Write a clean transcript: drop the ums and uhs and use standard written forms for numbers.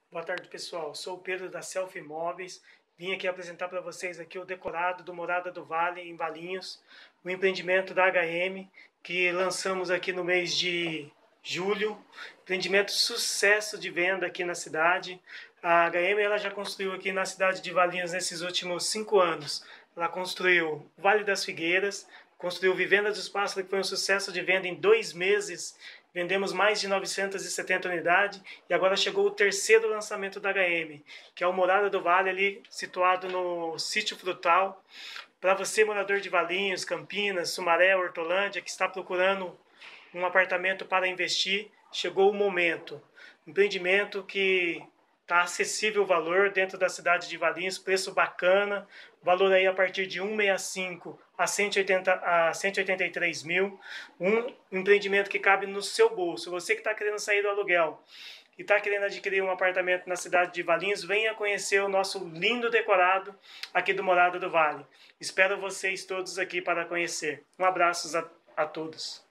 Boa tarde, pessoal. Sou o Pedro da Selfie Imóveis. Vim aqui apresentar para vocês aqui o decorado do Morada do Vale, em Valinhos, o empreendimento da HM, que lançamos aqui no mês de julho. Empreendimento sucesso de venda aqui na cidade. A HM ela já construiu aqui na cidade de Valinhos nesses últimos 5 anos. Ela construiu Vale das Figueiras, construiu Vivenda dos Pássaros, que foi um sucesso de venda em 2 meses. Vendemos mais de 970 unidades e agora chegou o terceiro lançamento da HM, que é o Morada do Vale, ali situado no Sítio Frutal. Para você, morador de Valinhos, Campinas, Sumaré, Hortolândia, que está procurando um apartamento para investir, chegou o momento. Empreendimento que está acessível o valor dentro da cidade de Valinhos, preço bacana, valor aí a partir de 165 a 183 mil, um empreendimento que cabe no seu bolso. Você que está querendo sair do aluguel e está querendo adquirir um apartamento na cidade de Valinhos, venha conhecer o nosso lindo decorado aqui do Morada do Vale. Espero vocês todos aqui para conhecer. Um abraço a todos.